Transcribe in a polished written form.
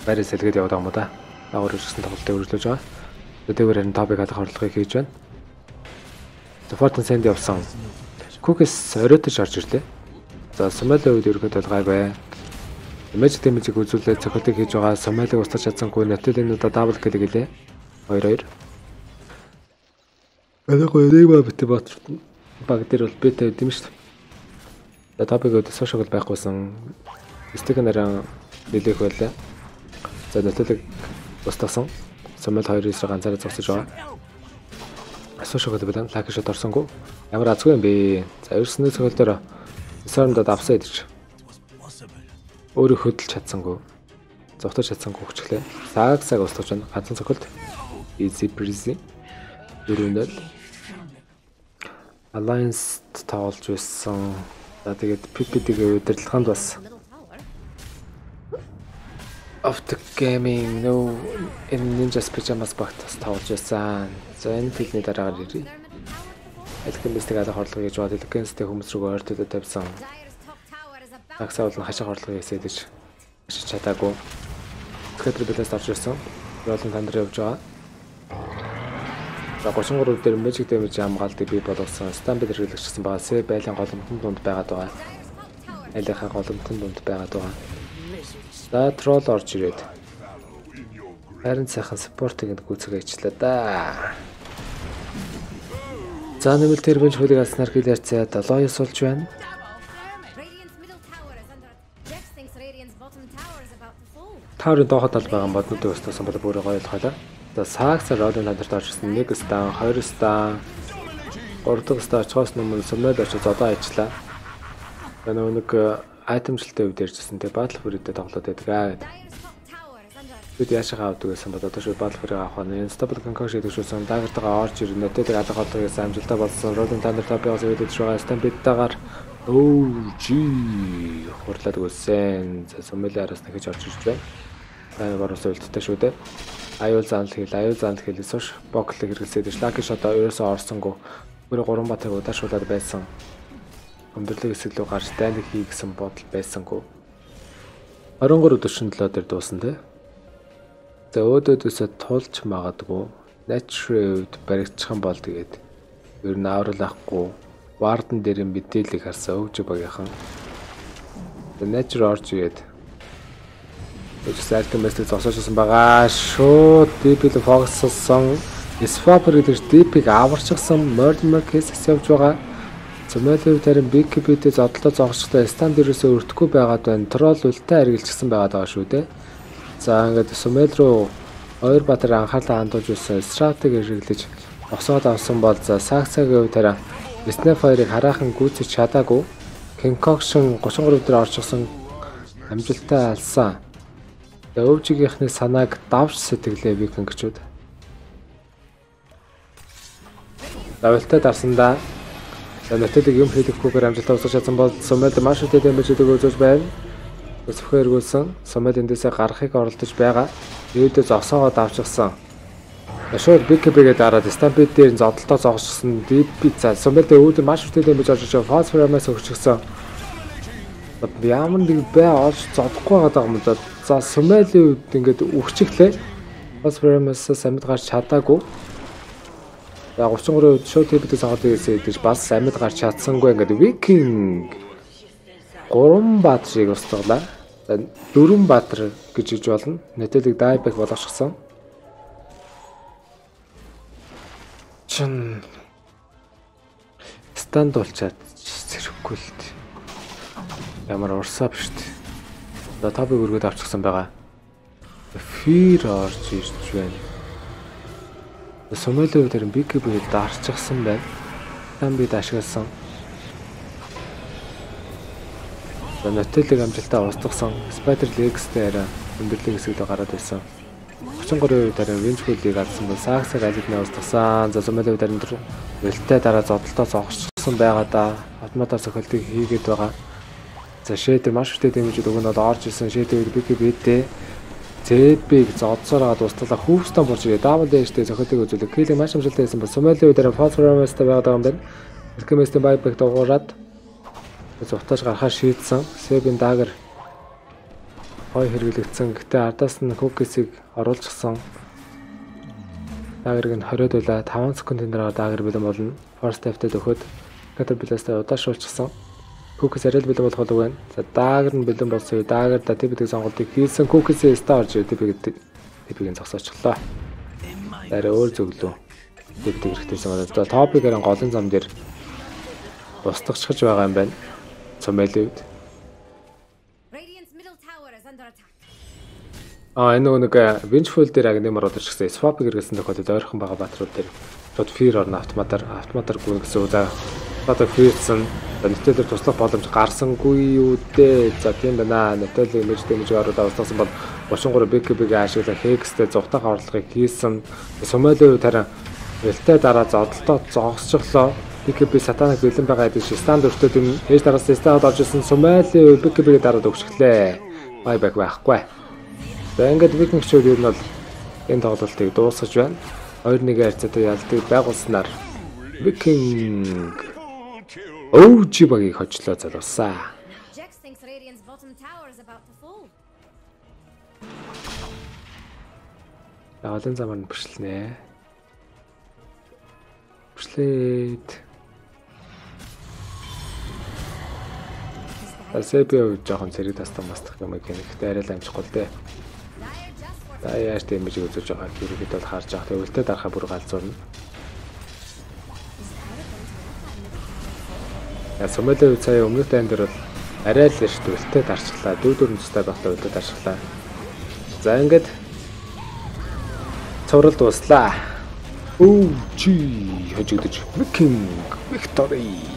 байраа сэлгээд яваад байгаа юм да. Дагуур ирсэн тоглолтыг үргэлжлүүлж байгаа. Өдөөөр харин топыг хадах орлогыг хийж байна. Support send явсан. Cookies оройтож орж ирлээ. За Сомали үед ерөөхдөө гайваа. Image damage-ийг үзүүлээд цохилтыг хийж байгаа. Сомалиг устгаж чадсангүй нөтөлөнүүдө дабл кил гэлээ. 2-2. Алиго эрэйва бит баг дээр бол бит байд юм шүү дээ. Топыг өдөө сошиал байхгүйсэн. Стик нараа нэлээх байлаа. За нөтөлөг устгасан. Сомали 2-9-ээр ганцаараа зогсож байгаа. Сошиал байлаа. Лаки шот орсонгүй. Ямар азгүй юм бэ? За ерснээ цохилтоор сорндод авсан идэж. Өөрөө хөдөлж чадсангүй. Зогтож чадсангүй хүчлээ. Саг устгаж байна. Ганцхан цохилт. Easy breezy. 4-0. Alliance тоглож байсан. За тэгээд PPT-гээ удирдлаганд бас After gaming no in Ninja Pajamas багтаас тоглож байсан. За энэ фильмний дараагаар ирээ. Алхимистик алах орлого гэж боддог. Гэнстэй хүмүүс рүү ойртоод тавьсан. Таксаа бол хашаа орлого хийсэдэж ашиж чадаагүй. Тэгэхээр билээс орж ирсэн. Ролын тандэр явж байгаа. За 33 дээр magic damage хамгаалтыг бий болгосон. Stamp хэрэглэгчсэн байгаа. С байлын голомтон дунд байгаад байгаа. Айлынхаа голомтон дунд байгаад байгаа. За troll орж ирээд. Харин сайхан спортыг гүйцэгээ ичлээ да. За нэмэлт тэрбэнч хөлийг алснаар хилээрцээ 7-9 болж байна. Таврын доохот тал байгаа моднуудыг өстөсөн бол бүр гоё ойлгоолаа. За саагс ролын тандарт орчихсон 1 стан, 2 стан, 3 дахь стан очихоос өмнө сумнаад очиж зодоо ажиллаа. Нэг айтемжилтэй үед ярьжсэн те Battlefield-тэй тоглоод байдаг. Бид яашаа авдаг гэсэн бол одоо шууд Battlefield-ыг авах нь Unstoppable Concoction төшөөсөн дагартайгаа орж ирнэ. Нөтөлөг алга холдогоос амжилттай болсон. Ролын тандарт топиос үүдэж байгаа Stampede-тайгаар хурлаад өгсөн. За Сомали араас нэгж орж ирж байна. Баруун суулттай шүү дээ. Аюул занал хэл сууш боклыг хэрэглэсээд Lucky Shot-а ерөөсөө орсонгүй. Бүр 3 батыг удаашуулаад байсан. Өндөрлөг хэсэг рүү гарч дайныг хий гэсэн бодол байсангүй. 23:47 дээр дуусан те. За өөдөөдөөсөө тулж магадгүй. Natural үед баригдчихсан бол тэгээд ер нь аврал ахгүй. Вардан дээр мэдээлэл харсан өвж багийнхан. Natural орж ирээд Exactly мэстэй зогсоожсэн байгаа. Шууд deep-ийг фокуслсан. Swapper гэдэг deep-ийг аварчихсан murder case явж байгаа. Сомали тарин big bit-тэй зодлоо зогсохдоо stand дээрээсээ өртөхгүй байгаад байна. Troll үлтээ харгалчихсан байгаа шүү дээ. За ингээд Сомали руу хоёр батар анхаарлаа хандуулж байсан strat-ыг хэрэглэж босоод авсан бол за сагсагийн хувьд тарин Snapfire-ыг хараахан гүйцэж чадаагүй. Concoction 33 дээр орчихсон амжилттай алсан. Өвжигийнхний санааг давж сэтгэлээ викингчүүд. Давлтаа дарсандаа нөтөлөг юм хийхгүйгээр амжилттай усаж чадсан бол Сомали маш их дэмжлэг өгөөж байна. Өсвөхөө эргүүлсэн Сомали эндээсээ гарахыг оролдож байгаа. Өөдөө зогсоогоо давчихсан. Шууд бикбигээ дараад Stampede дээр зодолтоо зогсчихсан. DP за Сомали өөдөө маш их дэмж орж ирж фосфорамаас өгчихсөн. Ямар нэг бай олж зодохгүй байгаа юм да. За Сомали үед ингээд өгчихлээ. Фосфорамаас амьд гарч чадаагүй. За 33 үед шууд TP-тэй цогцолтой гэж бас амьд гарч чадсангүй ингээд викинг 3 баатрыг устгалаа. 4 баатар гэж иж болно. Нөтөлөг дайбек болгочихсон. Чин stand болчаад зэрэггүй л дээ. Ямар урсаа биш дээ. За топыг өргөд авчихсан байгаа. Fear орж ирж байна. Сомали дээр бикбиг дарчихсан байна. Там бид ашигласан. За нөтөлөг амжилтаа устгасан. Spider Legs-тэй арай өндөрлөг хэсэгт гараад байсан. 33 дараа Vengeful-ийг алдсан бол Sax-ыг алиднаа устгасан. За Сомали дээр нөлттэй дараа зодолтоо зогсчихсан байгаа да. Автоматар цохилтыг хийгээд байгаа. За Shader маш ихтэй дэмжиж өгнө бол орж ирсэн Shader бикбигтэй Зэбиг зодсороод устгалаа хүүхстэн болж ирээ. Double dash-тэй цохилтыг үзүүлэг. Килийг маш амжилттай хийсэн бол Сомали дээр Phosphorus-тай байгаа юм байна. Alchemist-ийн buyback дуурайд зовтож гарахаар шийдсэн. Себийн дагер гоё хэрэглэгдсэн. Гэхдээ ардаас нь cookies-ийг оруулчихсан. Дагэрыг нь 20-од байлаа. 5 секундын дараа дагэр бэлэн болно. Force Step-тэй дөхөд Caterpillar-тай удаашруулчихсан. Cookies арай л бэлэн болох болов байна. За дагэр нь бэлэн болсон. Дагэр да TP-ийг сонголтыг хийсэн. Cookies-ийг стаар орж TP-ийг зогсоочлоо. Арай өөр зөвлөө. TP-ийг хэрэгтэйсэн байна. За топикээр голын зам дээр устгахж байгаа юм байна. Цомэлийн үед. Энэ нэг Vengeful дээр агнемор орж ирсэн. Swap хэрэгсэн тохиолдолд ойрхон байгаа баатрууд дээр шууд fear орно автоматар гүн гэсэн үг. За одоо fearсэн нэтэлэр туслах боломж гарсангүй юу дээ. За тийм байна. Нэтэлэг имиж ороод авсан бол 33 BKB-г ашиглах Hexтэй зугатах орлогыг хийсэн. Сомалийн үед харин элтэй дараа зодолтоо зогсчихлоо. BKB сатанаг бэлэн байгаа гэдэг шиг стандарт өртөд энэ ээж дараас стад орж ирсэн Сомалийн BKB-г дараад өгчихлээ. Байбак байхгүй. За ингээд викингчүүд ер нь бол энэ тоглолтыг дуусгаж байна. 2-1 харьцаатай ялдыг байгуулснаар викинг OG багийг хожлоо залуусаа. Ялын замаар нь бэршлэнэ. Бэршлээд. Асэбио жоохон зэрэг тастан мастах юм гэнэхтэй арай л амжихгүй л дээ. За яаж дэмэж үзүүлж байгаа хэрэгэд бол харж байгаа. Тэгвэл дарахаа бүр галзуурна. Сомалийн үед сая өмнөх тайм дээр бол арай л эрт үлтэй дарчлаа. Дүүрэн цустай багтаа үлтэй дарчлаа. За ингээд цуврал дуслаа. Чи хожигдож викинг victory